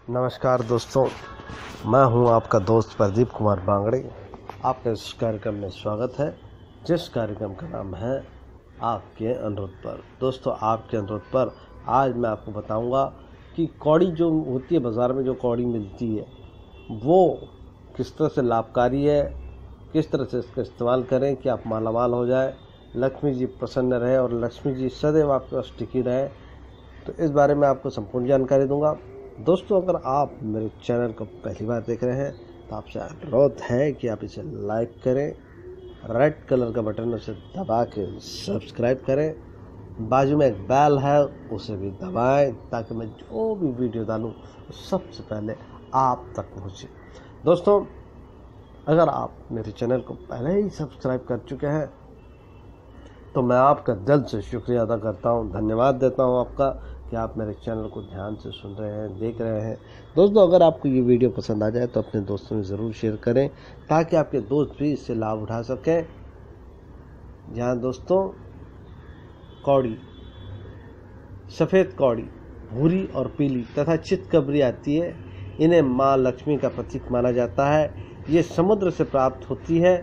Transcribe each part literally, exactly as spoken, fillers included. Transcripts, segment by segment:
नमस्कार दोस्तों, मैं हूं आपका दोस्त प्रदीप कुमार बांगड़े। आपका इस कार्यक्रम में स्वागत है, जिस कार्यक्रम का नाम है आपके अनुरोध पर। दोस्तों, आपके अनुरोध पर आज मैं आपको बताऊंगा कि कौड़ी जो होती है, बाज़ार में जो कौड़ी मिलती है वो किस तरह से लाभकारी है, किस तरह से इसका इस्तेमाल करें कि आप मालामाल हो जाए, लक्ष्मी जी प्रसन्न रहे और लक्ष्मी जी सदैव आपके पास टिकी रहे। तो इस बारे में आपको संपूर्ण जानकारी दूंगा। दोस्तों, अगर आप मेरे चैनल को पहली बार देख रहे हैं तो आपसे अनुरोध है कि आप इसे लाइक करें, रेड कलर का बटन उसे दबा के सब्सक्राइब करें, बाजू में एक बेल है उसे भी दबाएं ताकि मैं जो भी वीडियो डालूं सबसे पहले आप तक पहुंचे। दोस्तों, अगर आप मेरे चैनल को पहले ही सब्सक्राइब कर चुके हैं तो मैं आपका दिल से शुक्रिया अदा करता हूं, धन्यवाद देता हूं आपका कि आप मेरे चैनल को ध्यान से सुन रहे हैं, देख रहे हैं। दोस्तों, अगर आपको ये वीडियो पसंद आ जाए तो अपने दोस्तों में ज़रूर शेयर करें ताकि आपके दोस्त भी इससे लाभ उठा सकें। जहाँ दोस्तों कौड़ी, सफ़ेद कौड़ी, भूरी और पीली तथा चितकबरी आती है, इन्हें माँ लक्ष्मी का प्रतीक माना जाता है। ये समुद्र से प्राप्त होती है।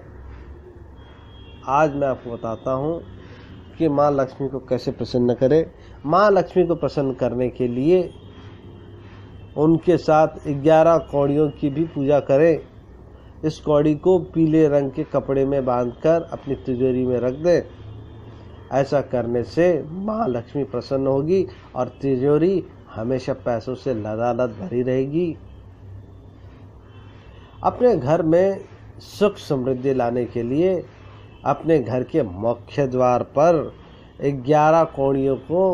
आज मैं आपको बताता हूँ कि माँ लक्ष्मी को कैसे प्रसन्न करें। माँ लक्ष्मी को प्रसन्न करने के लिए उनके साथ ग्यारह कौड़ियों की भी पूजा करें। इस कौड़ी को पीले रंग के कपड़े में बांधकर अपनी तिजोरी में रख दें। ऐसा करने से माँ लक्ष्मी प्रसन्न होगी और तिजोरी हमेशा पैसों से लदालद भरी रहेगी। अपने घर में सुख समृद्धि लाने के लिए अपने घर के मुख्य द्वार पर ग्यारह कौड़ियों को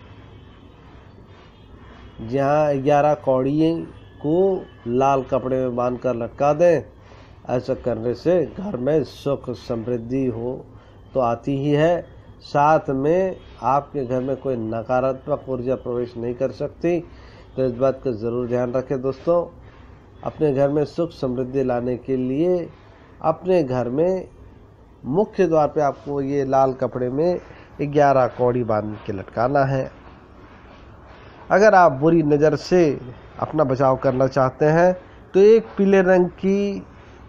जहाँ ग्यारह कौड़ियों को लाल कपड़े में बांधकर लटका दें। ऐसा करने से घर में सुख समृद्धि हो तो आती ही है, साथ में आपके घर में कोई नकारात्मक ऊर्जा प्रवेश नहीं कर सकती। तो इस बात का ज़रूर ध्यान रखें। दोस्तों, अपने घर में सुख समृद्धि लाने के लिए अपने घर में मुख्य द्वार पे आपको ये लाल कपड़े में ग्यारह कौड़ी बांध के लटकाना है। अगर आप बुरी नज़र से अपना बचाव करना चाहते हैं तो एक पीले रंग की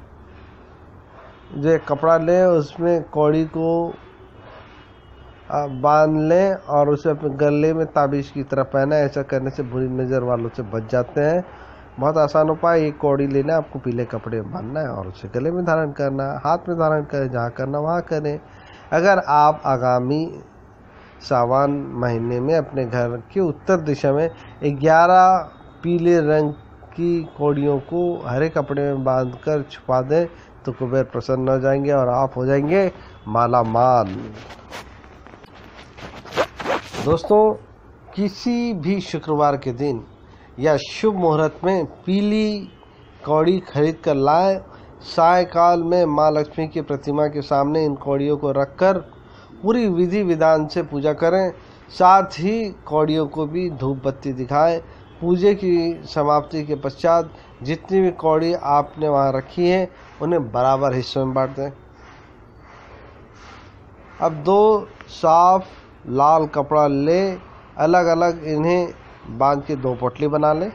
जो कपड़ा लें, उसमें कौड़ी को बांध लें और उसे अपने गले में ताबीज़ की तरह पहना। ऐसा करने से बुरी नज़र वालों से बच जाते हैं। बहुत आसान उपाय, एक कौड़ी लेना, आपको पीले कपड़े में बांधना है और उसे गले में धारण करना, हाथ में धारण करें, जहाँ करना वहाँ करें। अगर आप आगामी सावन महीने में अपने घर के उत्तर दिशा में ग्यारह पीले रंग की कौड़ियों को हरे कपड़े में बांधकर छुपा दें तो कुबेर प्रसन्न हो जाएंगे और आप हो जाएंगे माला माल। दोस्तों, किसी भी शुक्रवार के दिन या शुभ मुहूर्त में पीली कौड़ी खरीद कर लाएं। सायकाल में माँ लक्ष्मी की प्रतिमा के सामने इन कौड़ियों को रखकर पूरी विधि विधान से पूजा करें। साथ ही कौड़ियों को भी धूप बत्ती दिखाएं। पूजे की समाप्ति के पश्चात जितनी भी कौड़ी आपने वहाँ रखी है उन्हें बराबर हिस्सों में बांट दें। अब दो साफ लाल कपड़ा ले, अलग अलग इन्हें बांध के दो पोटली बना लें।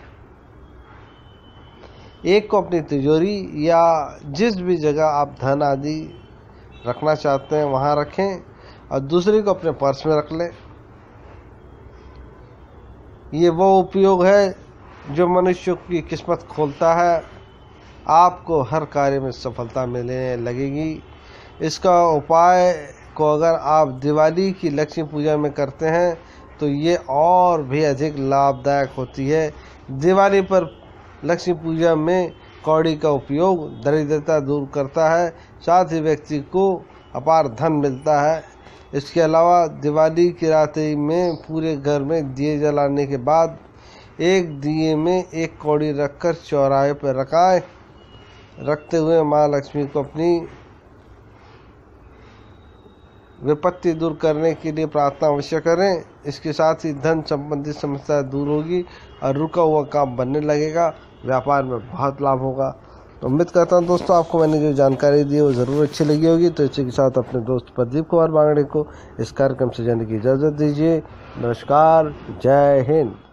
एक को अपनी तिजोरी या जिस भी जगह आप धन आदि रखना चाहते हैं वहां रखें और दूसरी को अपने पर्स में रख लें। ये वो उपयोग है जो मनुष्य की किस्मत खोलता है। आपको हर कार्य में सफलता मिलने लगेगी। इसका उपाय को अगर आप दिवाली की लक्ष्मी पूजा में करते हैं तो ये और भी अधिक लाभदायक होती है। दिवाली पर लक्ष्मी पूजा में कौड़ी का उपयोग दरिद्रता दूर करता है, साथ ही व्यक्ति को अपार धन मिलता है। इसके अलावा दिवाली की रात्रि में पूरे घर में दिए जलाने के बाद एक दिए में एक कौड़ी रखकर चौराहे पर रखाएं। रखते हुए माँ लक्ष्मी को अपनी विपत्ति दूर करने के लिए प्रार्थना अवश्य करें। इसके साथ ही धन संबंधी समस्या दूर होगी और रुका हुआ काम बनने लगेगा। व्यापार में बहुत लाभ होगा। तो उम्मीद करता हूं दोस्तों, आपको मैंने जो जानकारी दी वो ज़रूर अच्छी लगी होगी। तो इसी के साथ अपने दोस्त प्रदीप कुमार बांगड़े को इस कार्यक्रम से जाने की इजाज़त दीजिए। नमस्कार, जय हिंद।